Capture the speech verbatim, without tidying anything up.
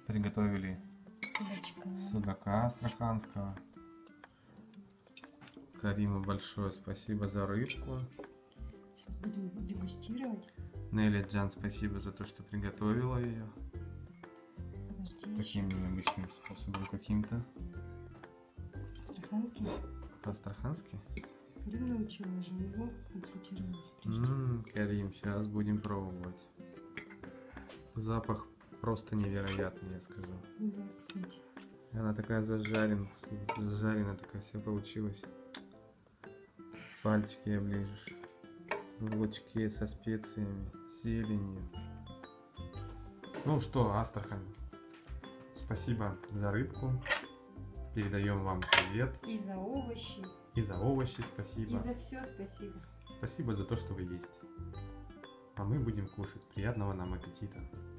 приготовили Судачка. судака астраханского. Кариму большое спасибо за рыбку. Сейчас будем дегустировать. Нелли Джан, спасибо за то, что приготовила ее. Подожди. Таким необычным способом каким-то. Астраханский. По-астрахански? Карим научил, я же у него консультировалась прежде. Ммм, Карим, сейчас будем пробовать. Запах просто невероятный, я скажу. Да, кстати. Она такая зажарена, зажарена такая вся получилась. Пальчики оближешь. В лучке со специями, зеленью. Ну что, Астрахань, спасибо за рыбку. Передаем вам привет. И за овощи. И за овощи спасибо. И за все спасибо. Спасибо за то, что вы есть. А мы будем кушать. Приятного нам аппетита.